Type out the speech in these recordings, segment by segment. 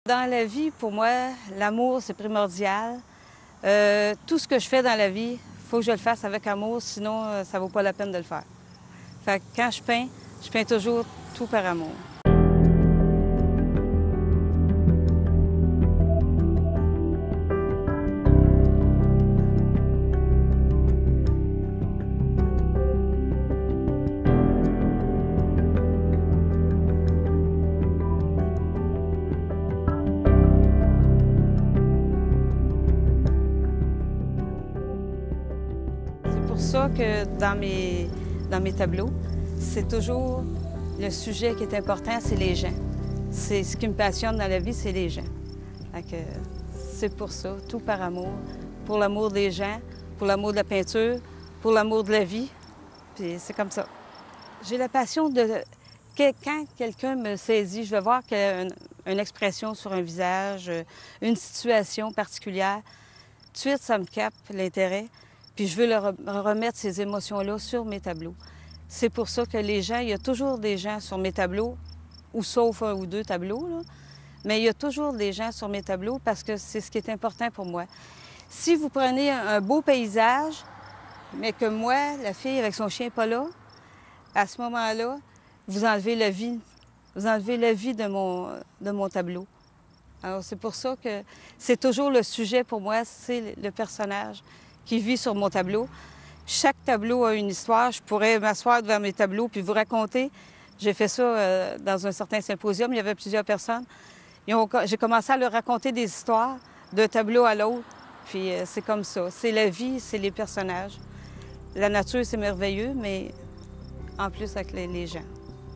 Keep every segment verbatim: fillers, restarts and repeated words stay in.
Dans la vie, pour moi, l'amour, c'est primordial. Euh, tout ce que je fais dans la vie, il faut que je le fasse avec amour, sinon euh, ça ne vaut pas la peine de le faire. Fait que quand je peins, je peins toujours tout par amour. C'est pour ça que dans mes, dans mes tableaux, c'est toujours le sujet qui est important, c'est les gens. C'est ce qui me passionne dans la vie, c'est les gens. C'est pour ça, tout par amour, pour l'amour des gens, pour l'amour de la peinture, pour l'amour de la vie. Puis c'est comme ça. J'ai la passion de... Quand quelqu'un me saisit, je vais voir qu'il y a une, une expression sur un visage, une situation particulière. Tout de suite, ça me capte l'intérêt. Puis je veux leur remettre ces émotions-là sur mes tableaux. C'est pour ça que les gens, il y a toujours des gens sur mes tableaux, ou sauf un ou deux tableaux, là, mais il y a toujours des gens sur mes tableaux parce que c'est ce qui est important pour moi. Si vous prenez un beau paysage, mais que moi, la fille avec son chien n'est pas là, à ce moment-là, vous enlevez la vie, vous enlevez la vie de mon, de mon tableau. Alors c'est pour ça que c'est toujours le sujet pour moi, c'est le personnage qui vit sur mon tableau. Chaque tableau a une histoire. Je pourrais m'asseoir devant mes tableaux puis vous raconter. J'ai fait ça euh, dans un certain symposium. Il y avait plusieurs personnes. J'ai commencé à leur raconter des histoires d'un tableau à l'autre. Puis euh, c'est comme ça. C'est la vie, c'est les personnages. La nature, c'est merveilleux, mais en plus avec les, les gens.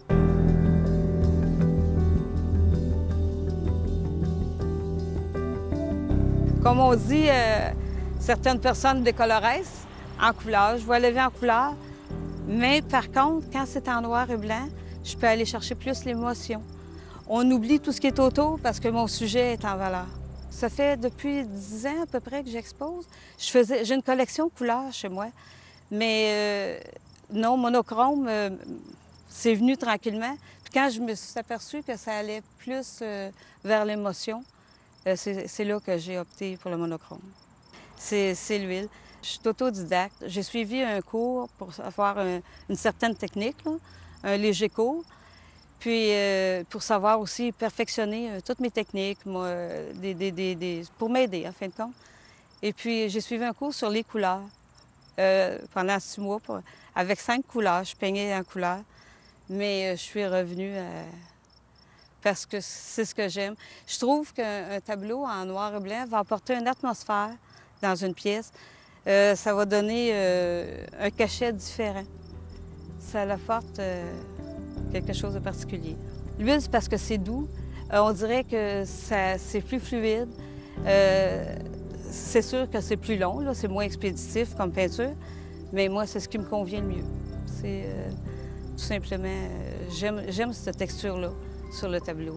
Comme on dit, euh, certaines personnes décolorissent en couleur. Je vois la vie en couleur. Mais par contre, quand c'est en noir et blanc, je peux aller chercher plus l'émotion. On oublie tout ce qui est autour parce que mon sujet est en valeur. Ça fait depuis dix ans à peu près que j'expose. Je faisais, j'ai une collection de couleurs chez moi. Mais euh, non, monochrome, euh, c'est venu tranquillement. Puis quand je me suis aperçue que ça allait plus euh, vers l'émotion, euh, c'est là que j'ai opté pour le monochrome. C'est l'huile. Je suis autodidacte. J'ai suivi un cours pour avoir un, une certaine technique, là, un léger cours. Puis euh, pour savoir aussi perfectionner euh, toutes mes techniques, moi, euh, des, des, des, des, pour m'aider en fin de compte. Et puis j'ai suivi un cours sur les couleurs euh, pendant six mois. Pour, avec cinq couleurs, je peignais en couleur. Mais euh, je suis revenue euh, parce que c'est ce que j'aime. Je trouve qu'un tableau en noir et blanc va apporter une atmosphère dans une pièce. Euh, ça va donner euh, un cachet différent. Ça apporte euh, quelque chose de particulier. L'huile, c'est parce que c'est doux. Euh, on dirait que c'est plus fluide. Euh, c'est sûr que c'est plus long, c'est moins expéditif comme peinture, mais moi, c'est ce qui me convient le mieux. C'est euh, tout simplement, euh, j'aime cette texture-là sur le tableau.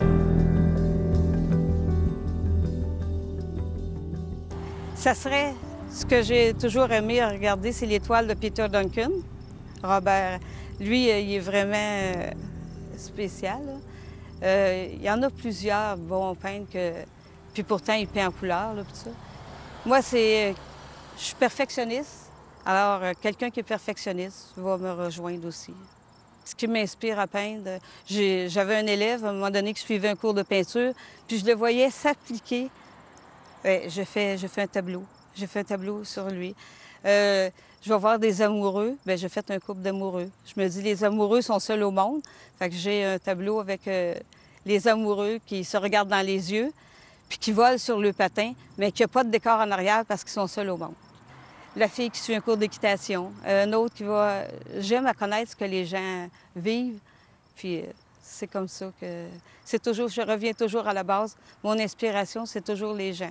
Ça serait... Ce que j'ai toujours aimé regarder, c'est l'étoile de Peter Duncan. Robert, lui, il est vraiment spécial. Euh, il y en a plusieurs bons peintres, que... puis pourtant, il peint en couleur, là, tout ça. Moi, c'est... Je suis perfectionniste, alors quelqu'un qui est perfectionniste va me rejoindre aussi. Ce qui m'inspire à peindre, j'avais un élève, à un moment donné, qui suivait un cours de peinture, puis je le voyais s'appliquer. Ouais, je fais, je fais un tableau. J'ai fait un tableau sur lui. Euh, je vais voir des amoureux. Bien, j'ai fait un couple d'amoureux. Je me dis, les amoureux sont seuls au monde. Fait que j'ai un tableau avec euh, les amoureux qui se regardent dans les yeux, puis qui volent sur le patin, mais qui n'a pas de décor en arrière parce qu'ils sont seuls au monde. La fille qui suit un cours d'équitation. Euh, un autre qui va... J'aime à connaître ce que les gens vivent. Puis euh, c'est comme ça que... C'est toujours... Je reviens toujours à la base. Mon inspiration, c'est toujours les gens.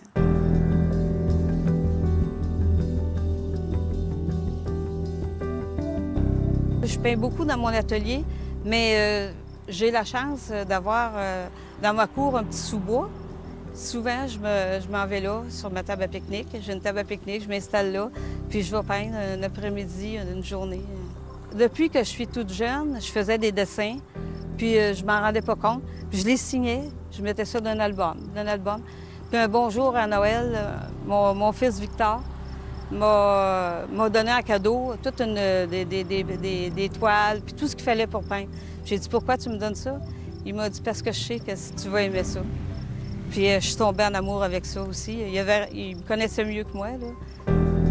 Je peins beaucoup dans mon atelier, mais euh, j'ai la chance d'avoir euh, dans ma cour un petit sous-bois. Souvent, je m'en vais là, sur ma table à pique-nique. J'ai une table à pique-nique, je m'installe là, puis je vais peindre un après-midi, une journée. Depuis que je suis toute jeune, je faisais des dessins Puis euh, je m'en rendais pas compte. Puis je les signais, je mettais ça dans un album, dans un album. Puis un bon jour à Noël, euh, mon, mon fils Victor m'a m'a donné en cadeau toute une, des, des, des, des, des toiles, puis tout ce qu'il fallait pour peindre. J'ai dit, pourquoi tu me donnes ça? Il m'a dit, parce que je sais que tu vas aimer ça. Puis euh, je suis tombée en amour avec ça aussi. Il, avait, il me connaissait mieux que moi, là.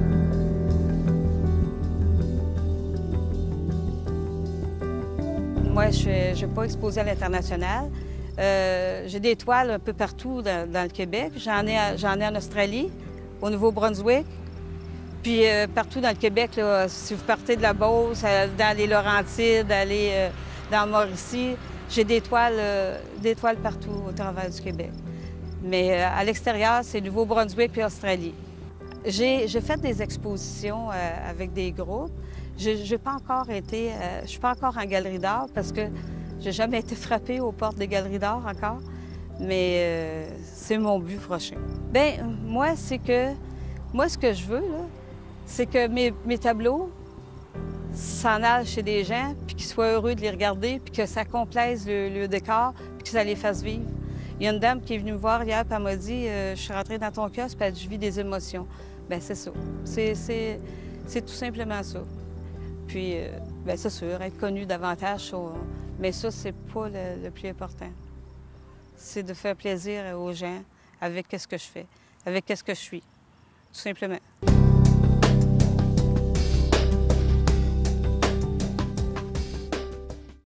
Moi, je n'ai pas exposé à l'international. Euh, j'ai des toiles un peu partout dans, dans le Québec. J'en ai, j'en ai en Australie, au Nouveau-Brunswick. Puis euh, partout dans le Québec, là, si vous partez de la Beauce, euh, dans les Laurentides, aller euh, dans Mauricie, j'ai des toiles, euh, des toiles partout au travers du Québec. Mais euh, à l'extérieur, c'est Nouveau-Brunswick et Australie. J'ai fait des expositions euh, avec des groupes. Je n'ai pas encore été, euh, je suis pas encore en galerie d'art parce que j'ai jamais été frappée aux portes des galeries d'art encore. Mais euh, c'est mon but prochain. Bien, moi, c'est que, moi, ce que je veux, là, c'est que mes, mes tableaux s'en aillent chez des gens, puis qu'ils soient heureux de les regarder, puis que ça complaise le, le décor, puis que ça les fasse vivre. Il y a une dame qui est venue me voir hier, puis elle m'a dit euh, « Je suis rentrée dans ton kiosque, puis je vis des émotions. » Bien, c'est ça. C'est tout simplement ça. Puis, euh, bien, c'est sûr, être connu davantage, sur... mais ça, c'est pas le, le plus important. C'est de faire plaisir aux gens avec ce que je fais, avec ce que je suis, tout simplement.